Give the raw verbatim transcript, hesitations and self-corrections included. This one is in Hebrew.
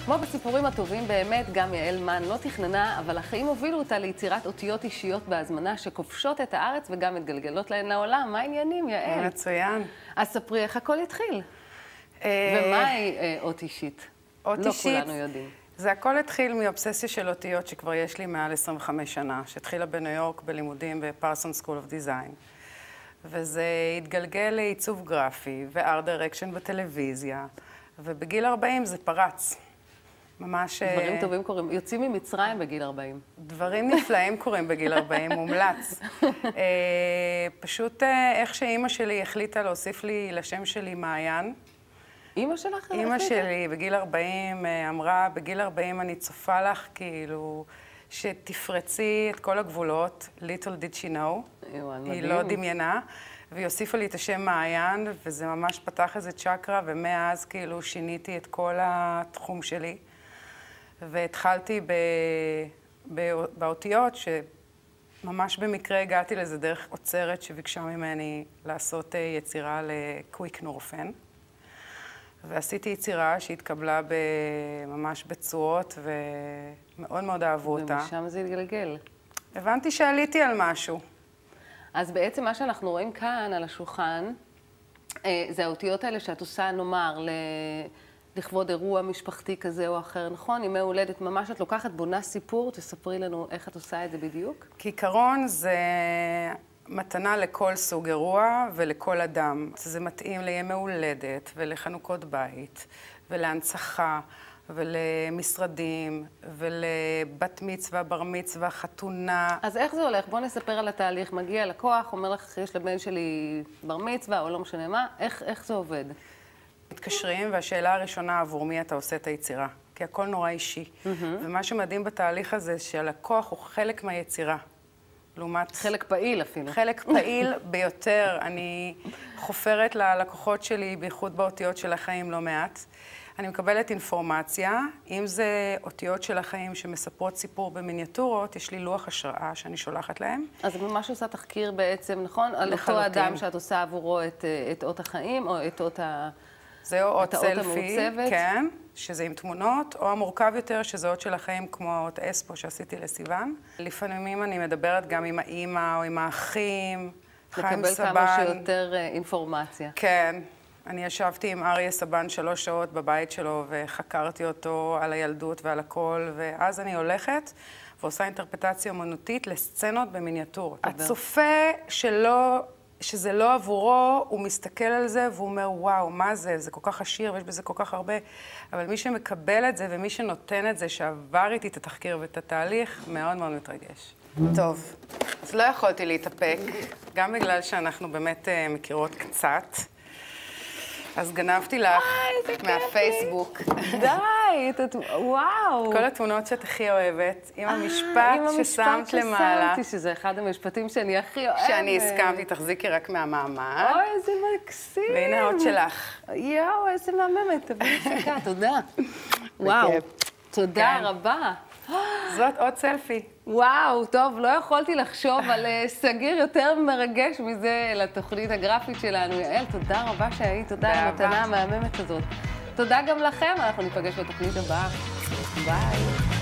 כמו בסיפורים הטובים באמת, גם יעל מן לא תכננה, אבל החיים הובילו אותה ליצירת אותיות אישיות בהזמנה שכובשות את הארץ וגם מתגלגלות להן לעולם. מה העניינים, יעל? מצוין. אז ספרי איך הכל התחיל. ומהי אות אישית? אות אישית, לא כולנו יודעים. זה הכל התחיל מאובססיה של אותיות שכבר יש לי מעל עשרים וחמש שנה, שהתחילה בניו יורק בלימודים בפרסון סקול אוף דיזיין. וזה התגלגל לעיצוב גרפי וארט דירקשן בטלוויזיה, ובגיל ארבעים זה פרץ. ממש... דברים טובים קורים. יוצאים ממצרים בגיל ארבעים. דברים נפלאים קורים בגיל ארבעים, מומלץ. פשוט איך שאימא שלי החליטה להוסיף לי לשם שלי מעיין. אימא שלך החליטה? אימא שלי בגיל ארבעים אמרה, בגיל ארבעים אני צופה לך כאילו שתפרצי את כל הגבולות, little did she know. היא לא דמיינה. והיא הוסיפה לי את השם מעיין, וזה ממש פתח איזה צ'קרה, ומאז כאילו שיניתי את כל התחום שלי. והתחלתי ב... ב... באותיות, שממש במקרה הגעתי לזה דרך אוצרת שביקשה ממני לעשות יצירה לקוויק נורפן. ועשיתי יצירה שהתקבלה ממש בצורות, ומאוד מאוד אהבו אותה. ומשם זה התגלגל. הבנתי שעליתי על משהו. אז בעצם מה שאנחנו רואים כאן על השולחן, זה האותיות האלה שאת עושה, נאמר, לכבוד אירוע משפחתי כזה או אחר, נכון? ימי הולדת, ממש את לוקחת, בונה סיפור, תספרי לנו איך את עושה את זה בדיוק. כעיקרון זה מתנה לכל סוג אירוע ולכל אדם. זה מתאים לימי הולדת ולחנוכות בית ולהנצחה. ולמשרדים, ולבת מצווה, בר מצווה, חתונה. אז איך זה הולך? בוא נספר על התהליך. מגיע לקוח, אומר לך, יש לבן שלי בר מצווה, או לא משנה מה. איך, איך זה עובד? מתקשרים, והשאלה הראשונה עבור מי אתה עושה את היצירה. כי הכל נורא אישי. Mm-hmm. ומה שמדהים בתהליך הזה, שהלקוח הוא חלק מהיצירה. לעומת... חלק פעיל אפילו. חלק פעיל ביותר. אני חופרת ללקוחות שלי, בייחוד באותיות של החיים לא מעט. אני מקבלת אינפורמציה, אם זה אותיות של החיים שמספרות סיפור במיניאטורות, יש לי לוח השראה שאני שולחת להם. אז את ממש עושה תחקיר בעצם, נכון? על אותו אדם שאת עושה עבורו את, את אות החיים, או את אות ה... זה או אות סלפי, כן, שזה עם תמונות, או המורכב יותר, שזה אות של החיים, כמו האות אספו שעשיתי לסיוון. לפעמים אני מדברת גם עם האימא או עם האחים, חיים סבן. לקבל כמה שיותר אינפורמציה. כן. אני ישבתי עם אריה סבן שלוש שעות בבית שלו וחקרתי אותו על הילדות ועל הכל, ואז אני הולכת ועושה אינטרפטציה אומנותית לסצנות במיניאטורות. הצופה שלא, שזה לא עבורו, הוא מסתכל על זה והוא אומר, וואו, מה זה? זה כל כך עשיר ויש בזה כל כך הרבה. אבל מי שמקבל את זה ומי שנותן את זה, שעבר איתי את התחקיר ואת התהליך, מאוד מאוד מתרגש. טוב, אז לא יכולתי להתאפק, גם בגלל שאנחנו באמת מכירות קצת. אז גנבתי לך מהפייסבוק. די, וואו. כל התמונות שאת הכי אוהבת, עם המשפט ששמת למעלה. ששמתי, שזה אחד המשפטים שאני הכי אוהבת. שאני הסכמתי, תחזיקי רק מהמעמד. אוי, איזה מקסים. והנה האות שלך. יואו, איזה מהממת, תביא שקה, תודה. וואו, תודה רבה. זאת עוד סלפי. וואו, טוב, לא יכולתי לחשוב על סגיר יותר מרגש מזה לתוכנית הגרפית שלנו. יעל, תודה רבה שהיית, תודה על המתנה המהממת הזאת. תודה גם לכם, אנחנו ניפגש בתוכנית הבאה. ביי.